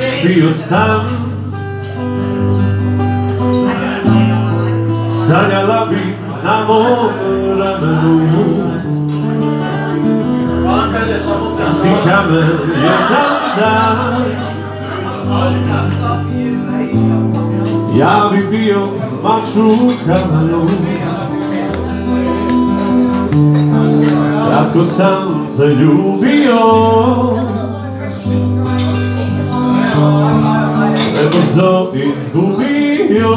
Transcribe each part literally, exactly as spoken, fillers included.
bio sam, sanjala bi na mom ramenu. Da si kamen jedan dan, ja bi bio mač u kamenu. Kratko sam te ljubio, prebrzo izgubio.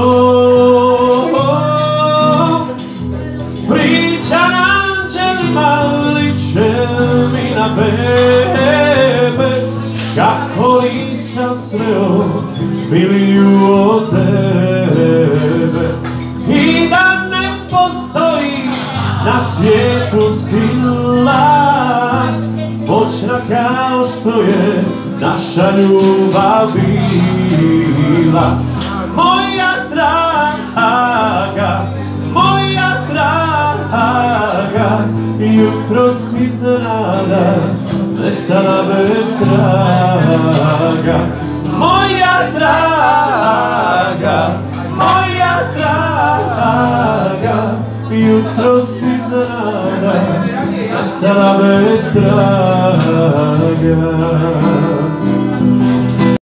Priča anđelima liče mi na bebe, kako nisam sreo miliju od tebe. I da ne postoji na svijetu sila moćna kao što je naša ljubav bila. Moja draga, moja draga, jutros iznenada nestala bez traga. Moja draga, moja draga, jutros iznenada nestala bez traga.